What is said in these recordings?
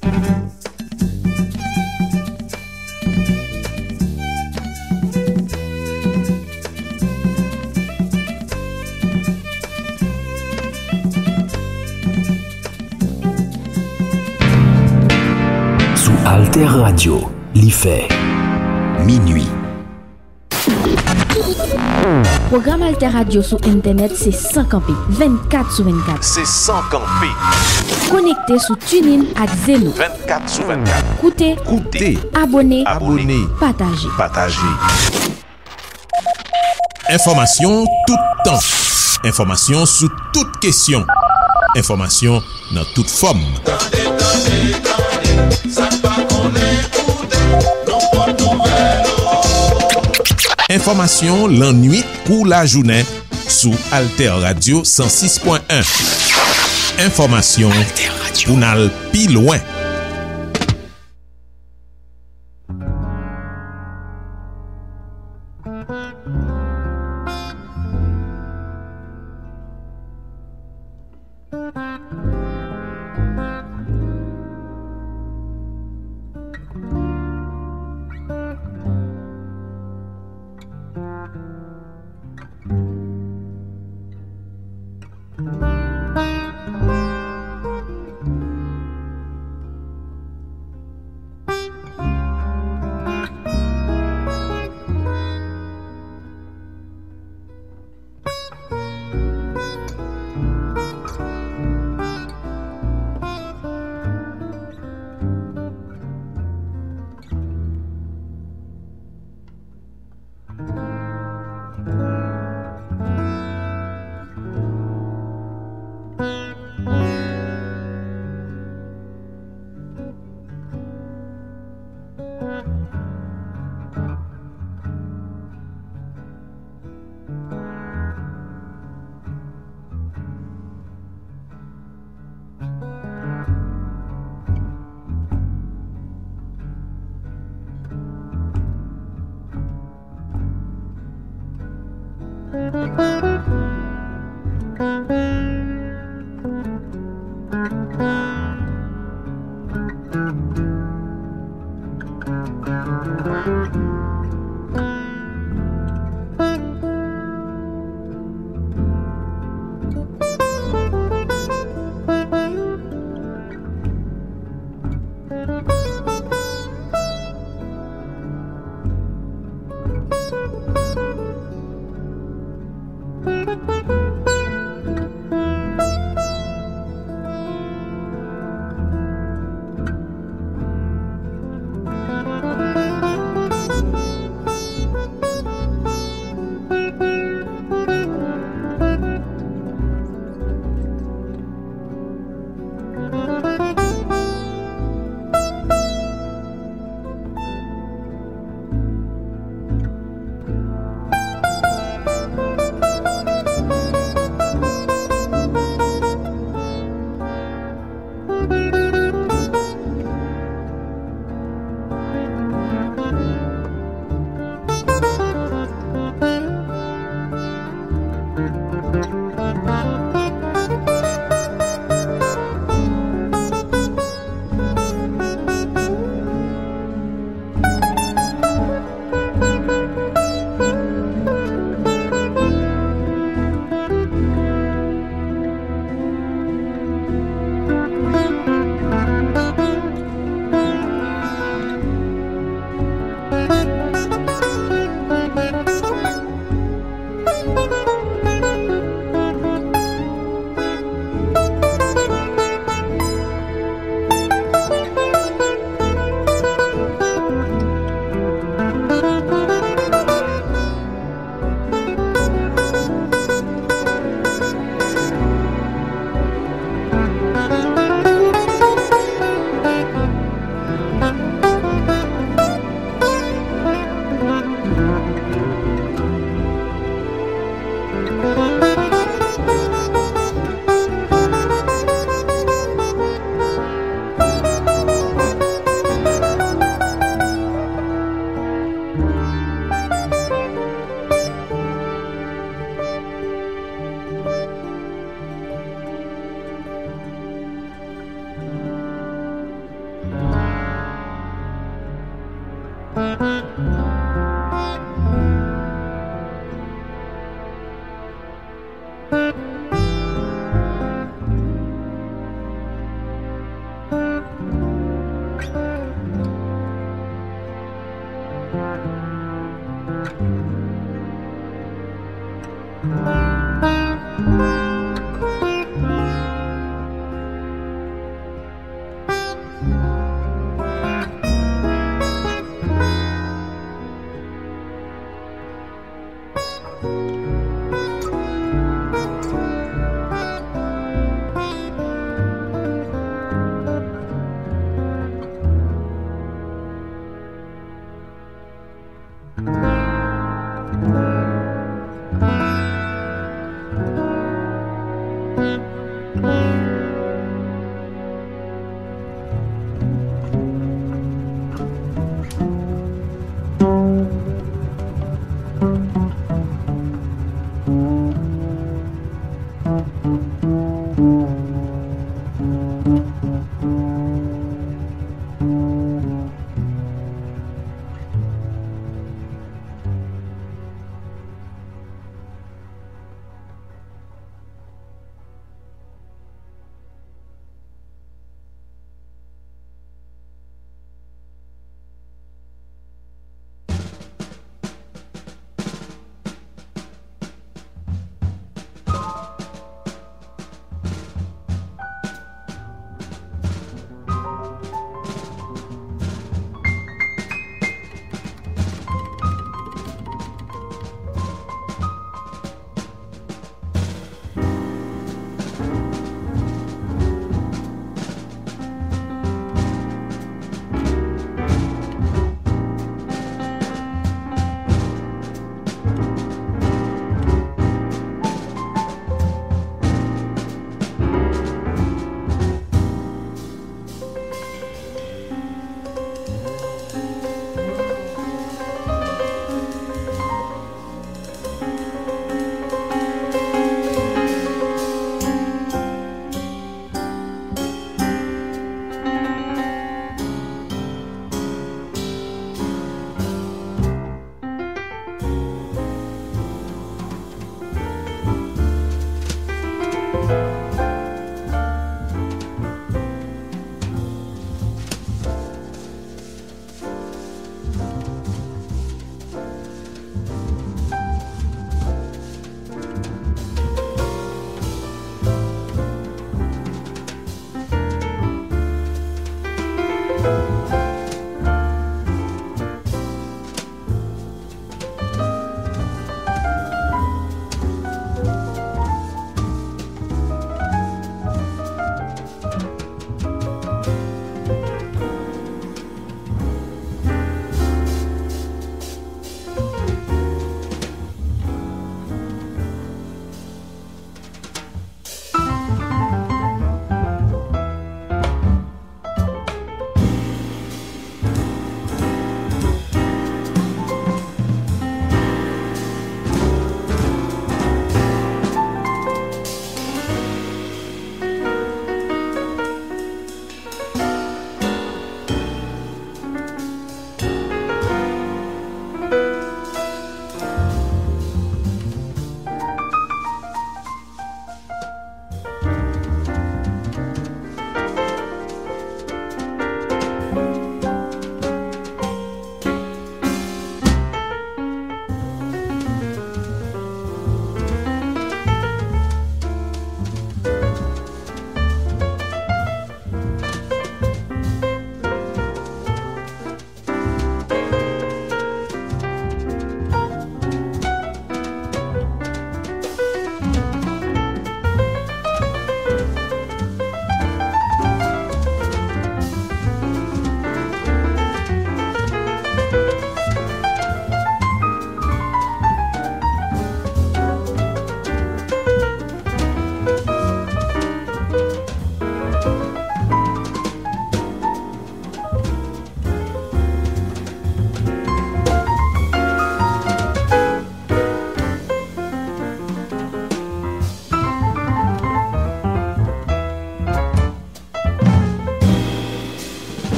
Alter Radio, l'IFE, minuit. Programme Alter Radio sur Internet, c'est 100 24 sur 24. C'est 100 Connecté sur TuneIn ak Zeno. 24 sur 24. Écoutez, abonnez, partagez. Information tout temps. Information sous toutes questions. Information dans toute forme. Information l'ennui pour la journée sous Alter Radio 106.1. Information pour n'al pi loin.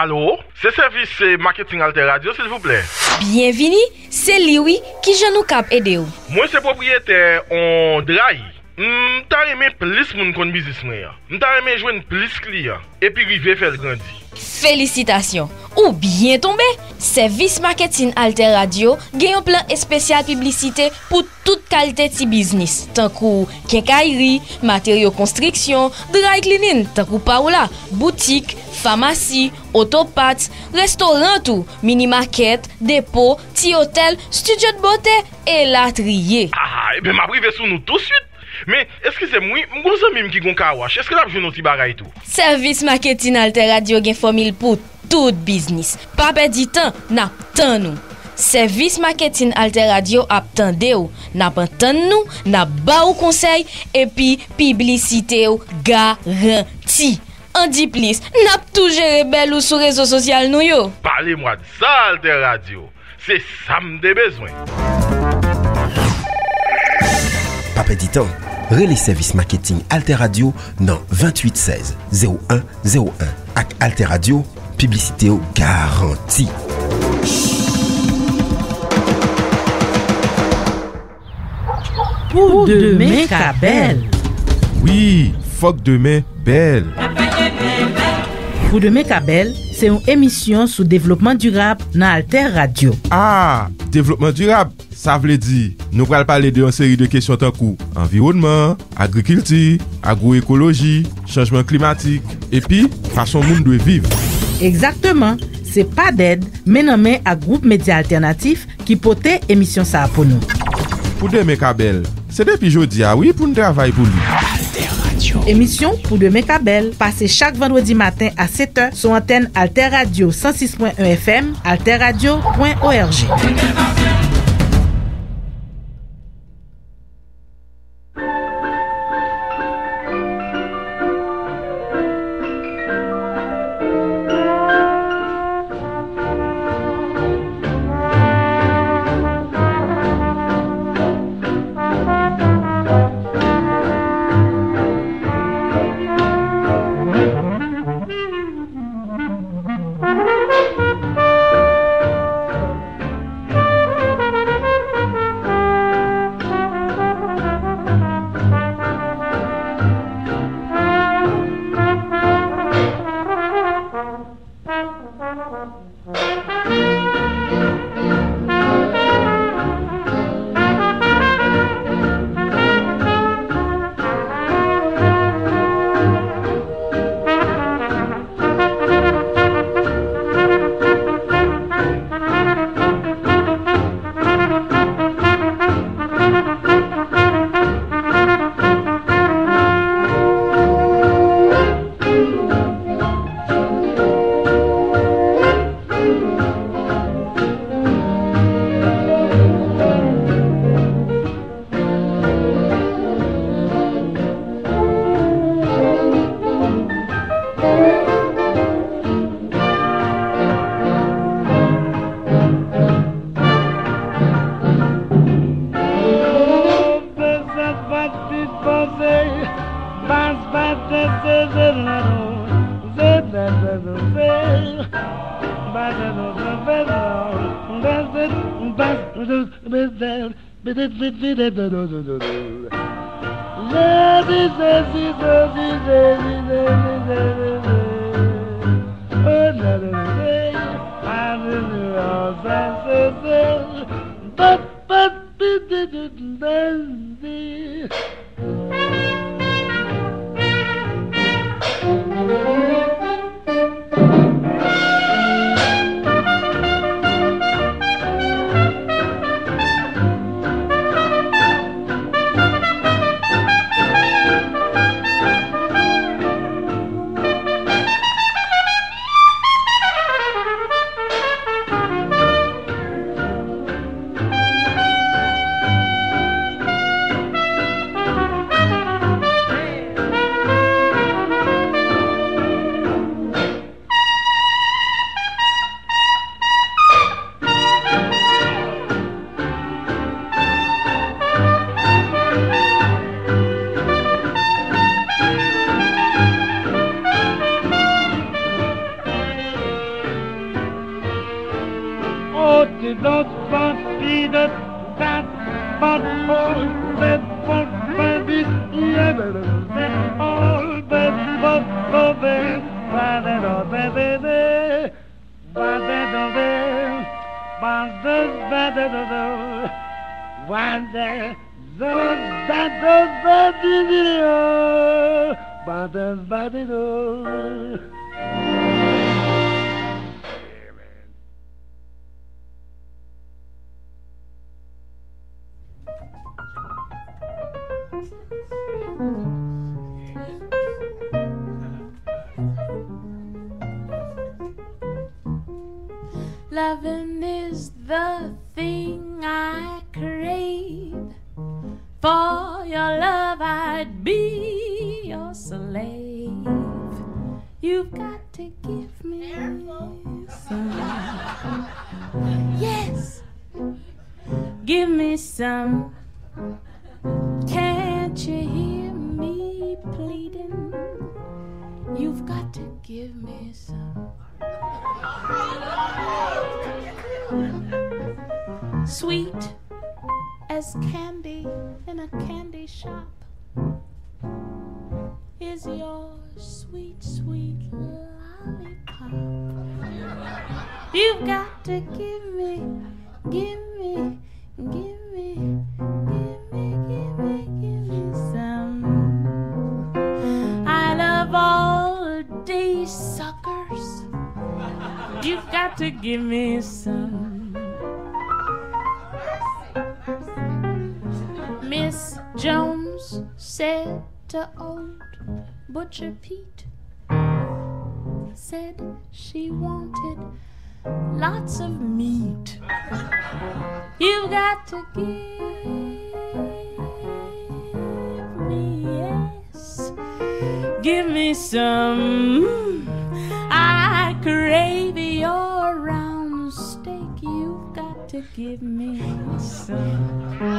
Allô? C'est service marketing Alter Radio, s'il vous plaît. Bienvenue, c'est Liwi qui je nous cap aider ou. Moi, c'est propriétaire en Drahi. M'ta aimé plus moun kon business moi. M'ta aimé joindre plus client et puis river faire grandir. Félicitations. Ou bien tombé. Service marketing Alter Radio gen un plan spécial publicité pour toute qualité de business. Tant kou quincaillerie, matériaux construction, dry cleaning, tant kou pa ou la, boutique, pharmacie, autopat, restaurant tout, mini market, dépôt, ti hôtel, studio de beauté et latrier. Ah, et ben m'a privé sous nous tout de suite. Mais est-ce que c'est moi, mon ami qui gon ka wash? Est-ce que là je nou ti bagay tout? Service marketing Alter Radio gen formule pour tout business. Pa perdre temps, n'a tan nou. Service marketing Alter Radio ap tande ou, n'a pantan nou, n'a ba ou conseil et puis publicité ou garanti. En di plis, n'a tout géré bel ou sur réseaux sociaux nou yo. Parlez-moi de ça Alter Radio. C'est ça m'de besoin. Pa perdre temps. Relais service marketing Alter Radio dans 28 16 01 01 ak Alter Radio, publicité au garanti. Pour demain ka belle. Oui, fok demain belle. Pour demain ka belle, c'est une émission sur développement durable dans Alter Radio. Ah, développement durable, ça veut dire nous allons parler de une série de questions tant que environnement, agriculture, agroécologie, changement climatique et puis façon monde de vivre. Exactement, c'est pas d'aide, mais non mais à groupe média alternatif qui porte émission ça pour nous. Pour demain ka belle, c'est depuis jeudi oui pour nous travailler pour lui. Émission pour demain ka belle, passez chaque vendredi matin à 7h sur antenne Alter Radio 106.1 FM, alterradio.org. Loving is the thing I crave. For your love I'd be your slave. You've got to give me some. Yes, give me some. Can't you hear me pleading? You've got to give me some. Sweet as candy in a candy shop is your sweet, sweet lollipop. You've got to give me, give me, give me, give me, give me, give me some. I love all day suckers. You've got to give me some. Miss Jones said to old Butcher Pete, said she wanted lots of meat. You've got to give me, yes, give me some. I crave your round steak. You've got to give me some.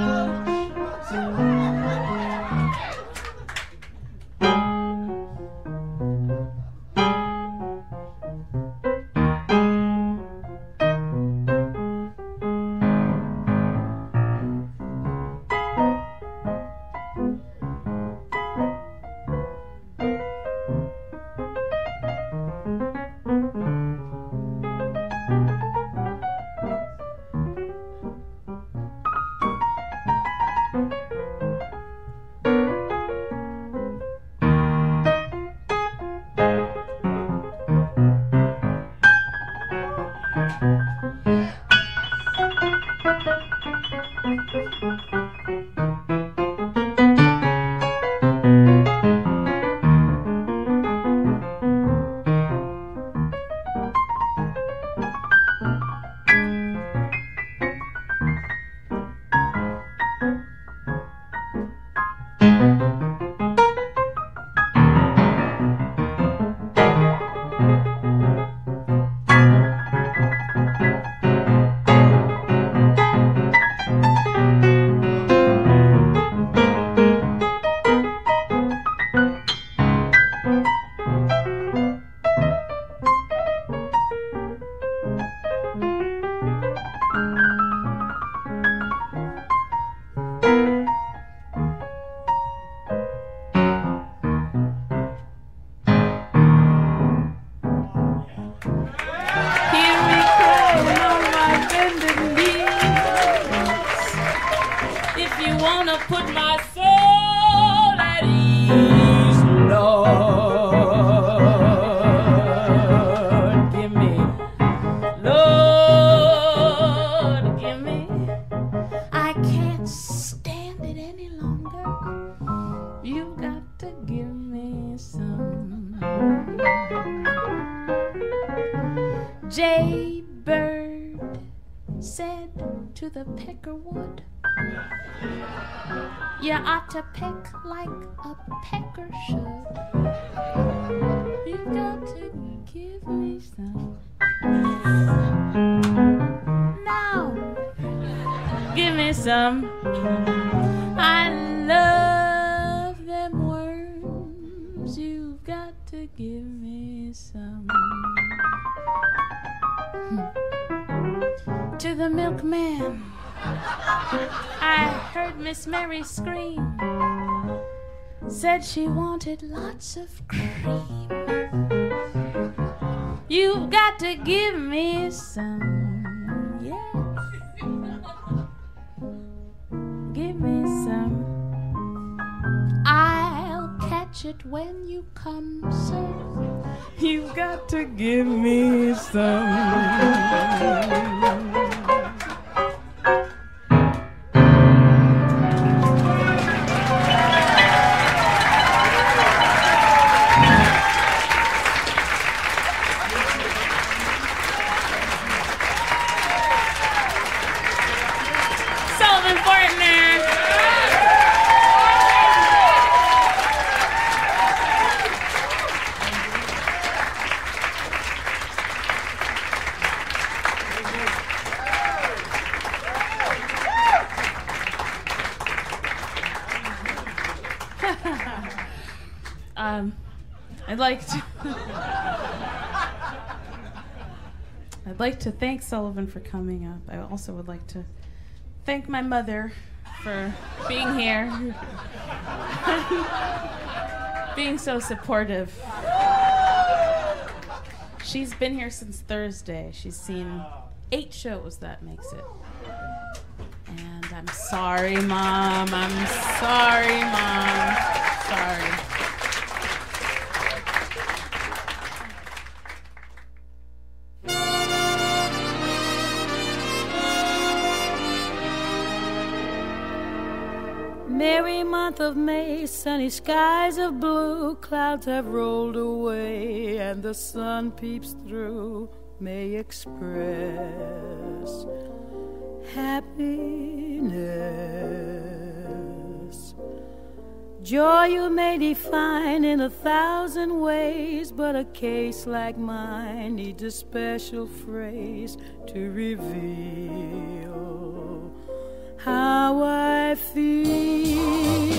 Jaybird said to the peckerwood, you ought to peck like a pecker should. You've got to give me some. Now, give me some. I love them worms. You've got to give me some. To the milkman I heard Miss Mary scream. Said she wanted lots of cream. You've got to give me some, yeah. Give me some. I'll catch it when you come, sir. You've got to give me some. I'd like to thank Sullivan for coming up. I also would like to thank my mother for being here, being so supportive. She's been here since Thursday. She's seen 8 shows, that makes it. And I'm sorry, Mom. I'm sorry, Mom. Sorry. Merry month of May, sunny skies of blue, clouds have rolled away and the sun peeps through. May express happiness. Joy you may define in 1,000 ways, but a case like mine needs a special phrase to reveal how I feel.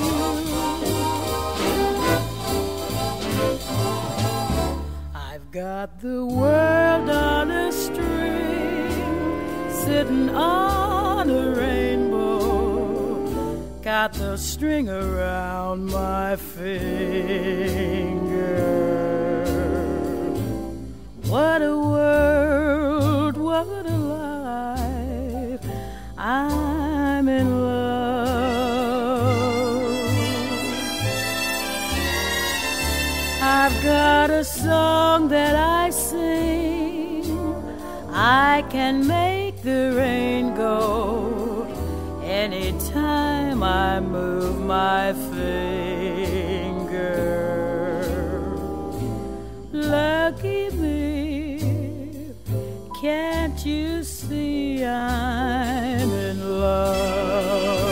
I've got the world on a string, sitting on a rainbow, got the string around my finger. What a world, what a life, I'm in love. I've got a song that I sing, I can make the rain go anytime I move my finger. Lucky me, can't you see I'm in love?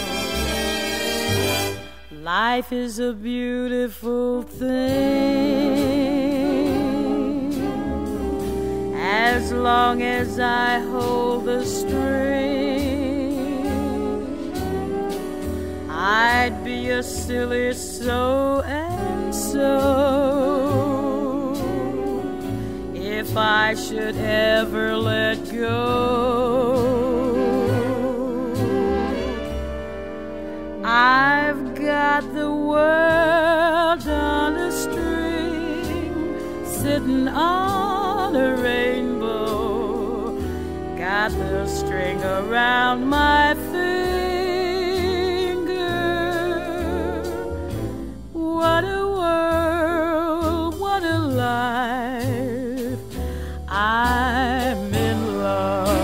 Life is a beautiful thing, as long as I hold the string. I'd be a silly so and so if I should ever let go. I've got the world on a string, sitting on a rainbow, got the string around my finger. What a world, what a life, I'm in love.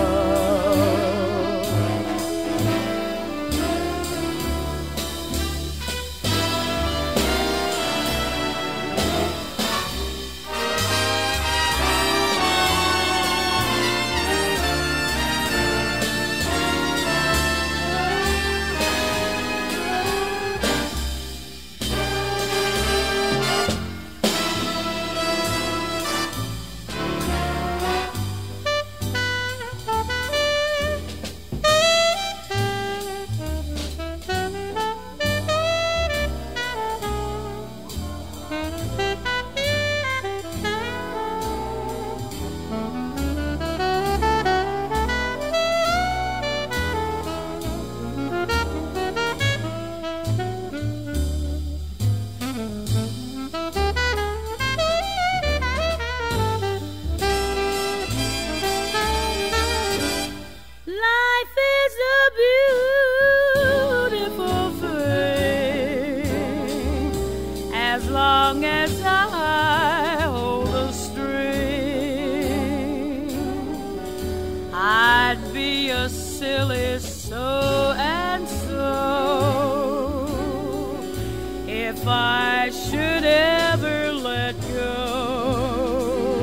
I should ever let go.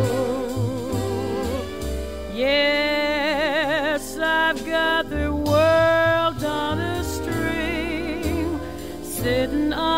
Yes, I've got the world on a string, sitting on